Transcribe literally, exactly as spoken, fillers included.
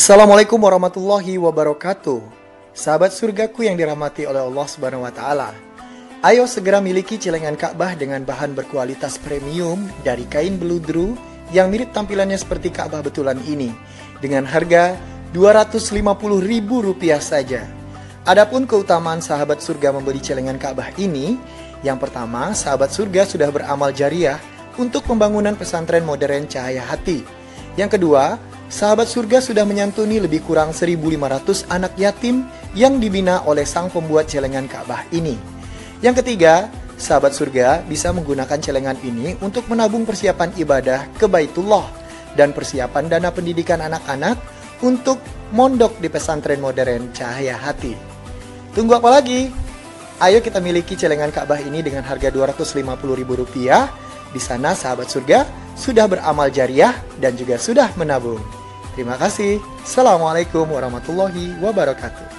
Assalamualaikum warahmatullahi wabarakatuh. Sahabat surgaku yang dirahmati oleh Allah Subhanahu wa taala. Ayo segera miliki celengan Ka'bah dengan bahan berkualitas premium dari kain beludru yang mirip tampilannya seperti Ka'bah betulan ini dengan harga dua ratus lima puluh ribu rupiah saja. Adapun keutamaan sahabat surga membeli celengan Ka'bah ini, yang pertama, sahabat surga sudah beramal jariah untuk pembangunan pesantren modern Cahaya Hati. Yang kedua, sahabat surga sudah menyantuni lebih kurang seribu lima ratus anak yatim yang dibina oleh sang pembuat celengan Ka'bah ini. Yang ketiga, sahabat surga bisa menggunakan celengan ini untuk menabung persiapan ibadah ke Baitullah dan persiapan dana pendidikan anak-anak untuk mondok di pesantren modern Cahaya Hati. Tunggu apa lagi? Ayo kita miliki celengan Ka'bah ini dengan harga dua ratus lima puluh ribu rupiah. Di sana sahabat surga sudah beramal jariah dan juga sudah menabung. Terima kasih. Assalamualaikum warahmatullahi wabarakatuh.